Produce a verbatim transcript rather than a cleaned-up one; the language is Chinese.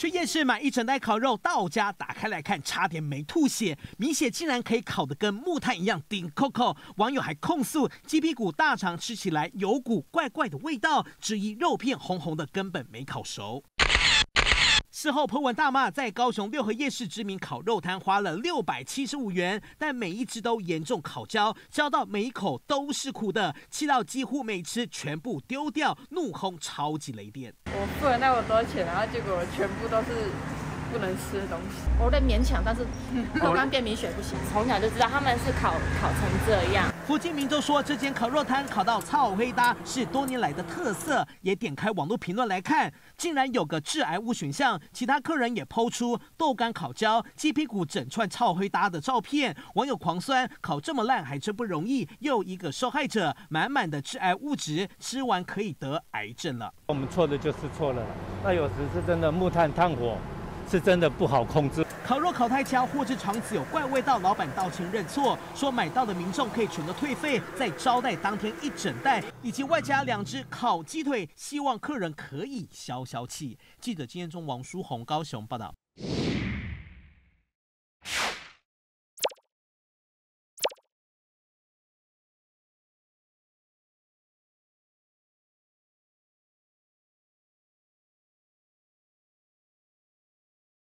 去夜市买一整袋烤肉，到家打开来看，差点没吐血。米血竟然可以烤得跟木炭一样顶扣扣，网友还控诉鸡屁股大肠吃起来有股怪怪的味道，质疑肉片红红的根本没烤熟。事后po文大骂，在高雄六合夜市知名烤肉摊花了六百七十五元，但每一只都严重烤焦，焦到每一口都是苦的，气到几乎每吃全部丢掉，怒轰超级雷电。 我付了那么多钱，然后结果全部都是不能吃的东西。 我在勉强，但是豆干变米血不行。从小就知道他们是烤烤成这样。 附近民众说，这间烤肉摊烤到臭黑搭是多年来的特色，也点开网络评论来看，竟然有个致癌物选项。其他客人也抛出豆干烤焦、鸡屁股整串臭黑搭的照片，网友狂酸，烤这么烂还真不容易。又一个受害者，满满的致癌物质，吃完可以得癌症了。 我们错的就是错了，那有时是真的木炭炭火。是真的不好控制。 烤肉烤太焦，或是肠子有怪味道，老板道歉认错，说买到的民众可以全都退费，再招待当天一整袋，以及外加两只烤鸡腿，希望客人可以消消气。记者今天中王书宏高雄报道。